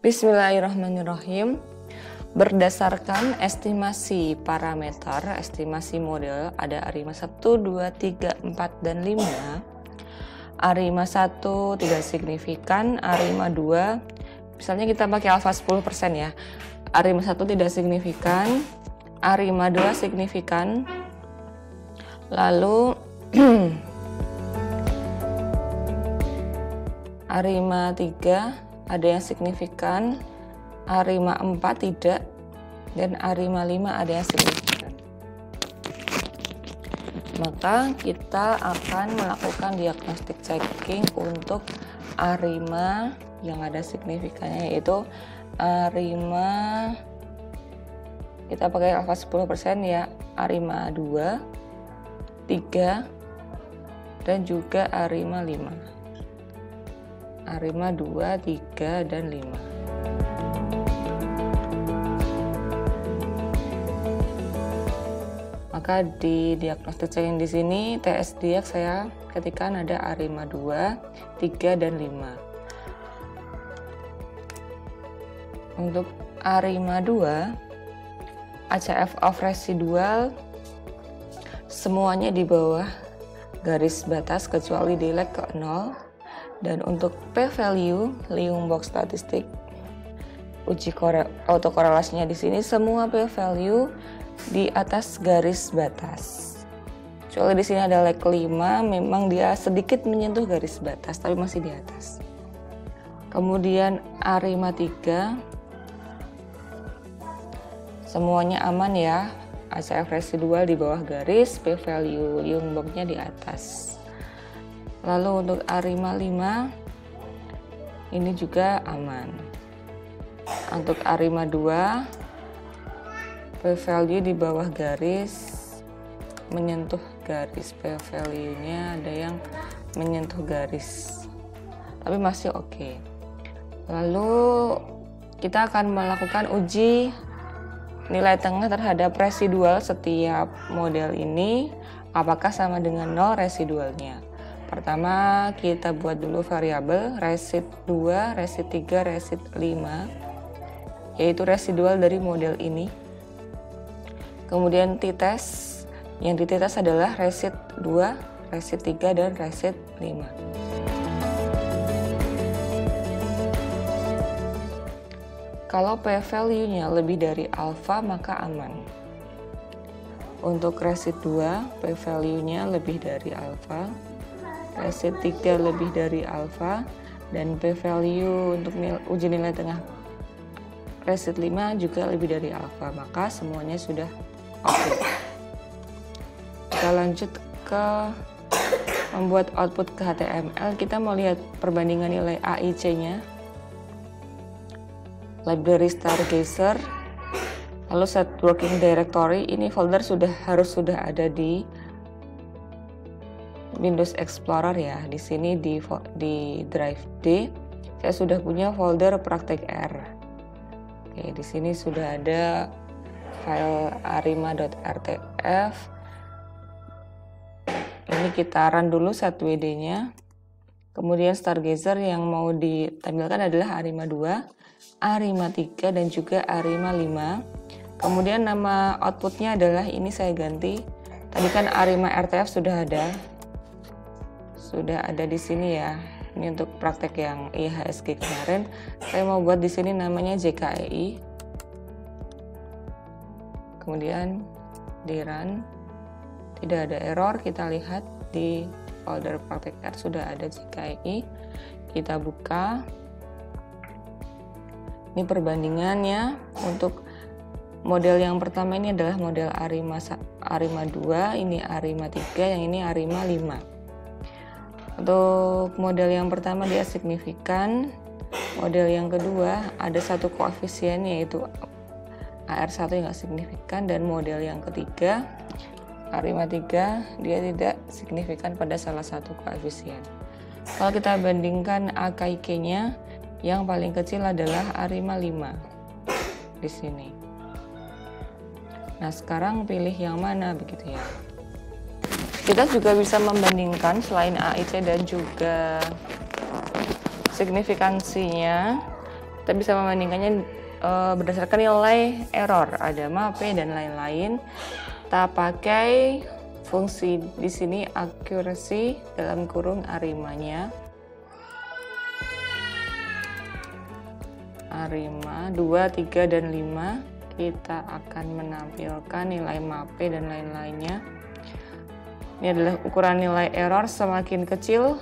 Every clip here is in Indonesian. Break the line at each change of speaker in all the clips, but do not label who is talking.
Bismillahirrahmanirrahim. Berdasarkan estimasi parameter, estimasi model, ada ARIMA 1, 2, 3, 4, dan 5. ARIMA 1 tidak signifikan, ARIMA 2, misalnya kita pakai alfa 10% ya. ARIMA 1 tidak signifikan, ARIMA 2 signifikan. Lalu ARIMA 3 ada yang signifikan, ARIMA 4 tidak, dan ARIMA 5 ada yang signifikan. Maka kita akan melakukan diagnostic checking untuk ARIMA yang ada signifikannya, yaitu ARIMA, kita pakai alfa 10% ya, ARIMA 2, 3, dan juga ARIMA 5. ARIMA 2, 3, dan 5. Maka di diagnostic checking di sini TS Diag saya ketikkan ada ARIMA 2, 3, dan 5. Untuk ARIMA 2, ACF of residual semuanya di bawah garis batas kecuali delete ke 0. Dan untuk p-value, Liung box statistik, uji autokorelasinya di sini semua p-value di atas garis batas. Kecuali di sini ada leg 5, memang dia sedikit menyentuh garis batas, tapi masih di atas. Kemudian ARIMA 3, semuanya aman ya, ACF residual di bawah garis, p-value Liung box-nya di atas. Lalu untuk ARIMA 5 ini juga aman. Untuk ARIMA 2 p-value di bawah garis menyentuh garis, p-value-nya ada yang menyentuh garis, tapi masih oke. Lalu kita akan melakukan uji nilai tengah terhadap residual setiap model ini, apakah sama dengan 0 residualnya. Pertama kita buat dulu variabel resid 2, resid 3, resid 5, yaitu residual dari model ini. Kemudian t-test, yang di-test adalah resid 2, resid 3, dan resid 5. Kalau p-value-nya lebih dari alfa maka aman. Untuk resid 2 p-value-nya lebih dari alfa, resid 3 lebih dari alfa, dan p-value untuk uji nilai tengah resid 5 juga lebih dari alfa, maka semuanya sudah oke. Kita lanjut ke membuat output ke HTML. Kita mau lihat perbandingan nilai AIC-nya, library stargazer, lalu set working directory. Ini folder harus sudah ada di Windows Explorer ya. Di sini di drive D saya sudah punya folder praktek R. Oke, di sini sudah ada file arima.rtf. Ini kita run dulu 1WD-nya. Kemudian stargazer yang mau ditampilkan adalah ARIMA 2, ARIMA 3, dan juga ARIMA 5. Kemudian nama outputnya adalah ini saya ganti. Tadi kan ARIMA RTF sudah ada di sini ya. Ini untuk praktek yang IHSG kemarin. Saya mau buat di sini namanya JKEI. Kemudian di run, tidak ada error. Kita lihat di folder praktek R sudah ada JKEI. Kita buka. Ini perbandingannya. Untuk model yang pertama ini adalah model ARIMA 2, ini ARIMA 3, yang ini ARIMA 5. Untuk model yang pertama dia signifikan, model yang kedua ada satu koefisien yaitu AR1 yang nggak signifikan, dan model yang ketiga ARIMA 3 dia tidak signifikan pada salah satu koefisien. Kalau kita bandingkan AKIK-nya, yang paling kecil adalah ARIMA 5 di sini. Nah sekarang pilih yang mana begitu ya. Kita juga bisa membandingkan selain AIC dan juga signifikansinya, Kita bisa membandingkannya berdasarkan nilai error, ada MAPE dan lain-lain. Kita pakai fungsi di sini accuracy dalam kurung arimanya. Arima 2, 3, dan 5. Kita akan menampilkan nilai MAPE dan lain-lainnya. Ini adalah ukuran nilai error, semakin kecil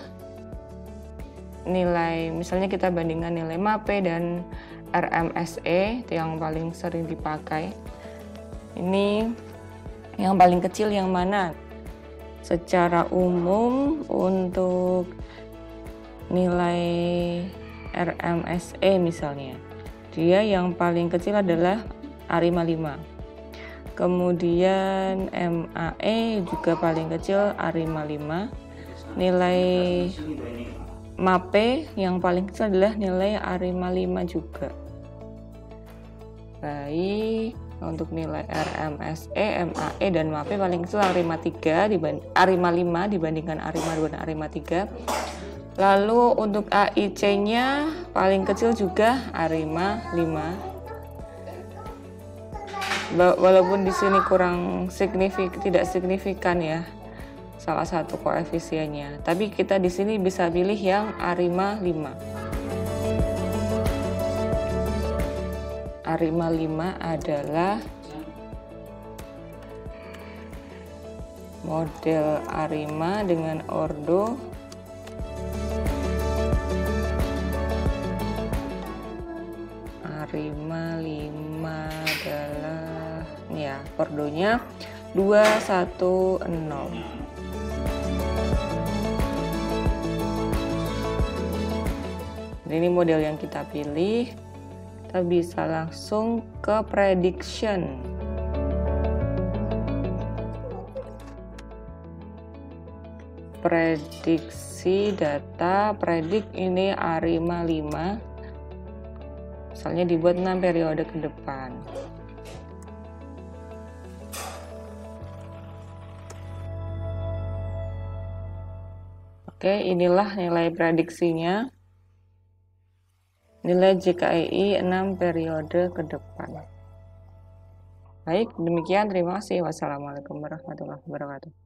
nilai, misalnya kita bandingkan nilai MAPE dan RMSE, itu yang paling sering dipakai. Ini yang paling kecil yang mana? Secara umum untuk nilai RMSE misalnya, dia yang paling kecil adalah Arima 5. Kemudian MAE juga paling kecil Arima 5. Nilai MAPE yang paling kecil adalah nilai Arima 5 juga. Baik, untuk nilai RMSE, MAE, dan MAPE paling kecil Arima 5 dibandingkan Arima 2 dan Arima 3. Lalu untuk AIC-nya paling kecil juga Arima 5. Walaupun di sini tidak signifikan ya salah satu koefisiennya, tapi kita di sini bisa pilih yang Arima 5. Arima 5 adalah model Arima dengan ordo Arima 5 adalah ya ordonya 210. Ini model yang kita pilih. Kita bisa langsung ke prediction. Prediksi data, predik ini Arima 5. Misalnya dibuat 6 periode ke depan. Oke, inilah nilai prediksinya. Nilai JKEI 6 periode ke depan. Baik, demikian. Terima kasih. Wassalamualaikum warahmatullahi wabarakatuh.